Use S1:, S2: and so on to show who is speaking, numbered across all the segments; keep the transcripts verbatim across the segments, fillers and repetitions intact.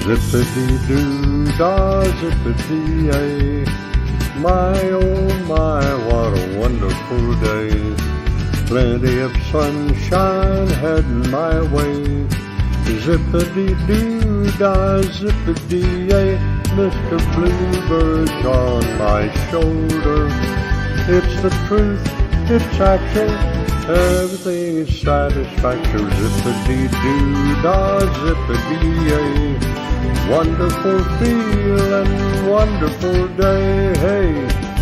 S1: Zippity-doo-dah, zippity-yay. My, oh my, what a wonderful day. Plenty of sunshine heading my way. Zippity-doo-dah, zippity-yay. Mister Bluebird's on my shoulder. It's the truth, it's action, everything is satisfactory. Zippity-doo-dah, zippity-yay. Wonderful feeling, wonderful day, hey.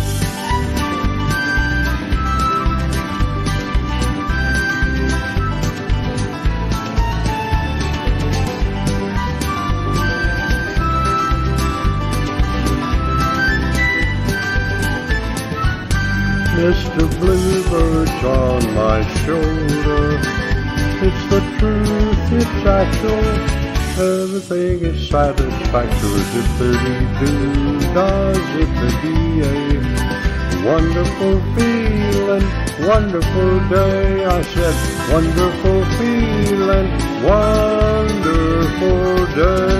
S1: Mister Bluebird's on my shoulder. It's the truth, it's actual, everything is satisfactory. Zippity-doo-dah, zippity-yay. Wonderful feeling, wonderful day. I said, wonderful feeling, wonderful day.